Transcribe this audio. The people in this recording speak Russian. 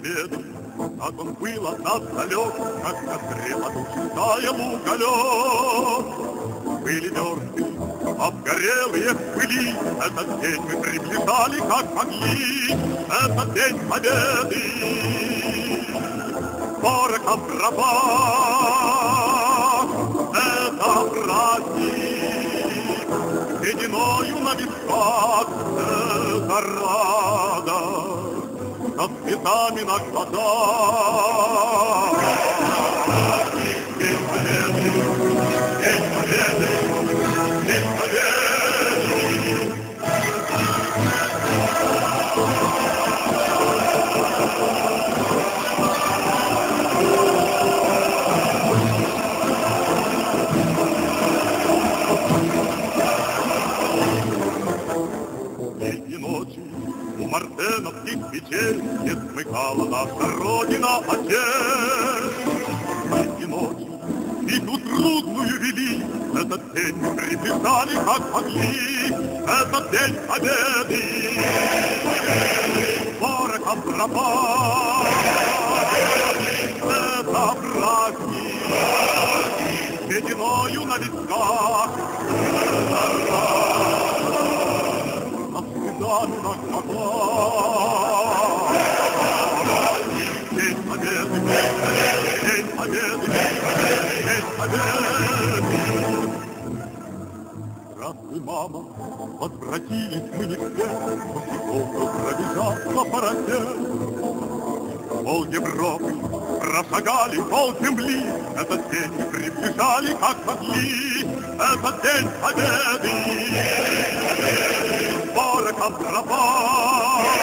победы, как он был от нас далек, как на костре таял уголек. Были мертвы, обгорелые в пыли, этот день мы приближали, как могли, этот день победы. Порохом в дробах, это праздник, сединою на висках, это радость, со цветами на глазах. День победы, день победы, день победы. У мартеновских печей не смыкала наша Родина отец. Эти ночи битву трудную вели, этот день мы приближали, как могли, этот день победы. Порохом в дробах, это праздник, сединою на висках, это на глазах. День победы, день победы, день победы. Здравствуй, мама, возвратились мы не все, потихоньку пробежав на парапет. Пол Европы прошагали, пол земли, этот день мы приближали, как могли, этот день победы. Порохом в дробах,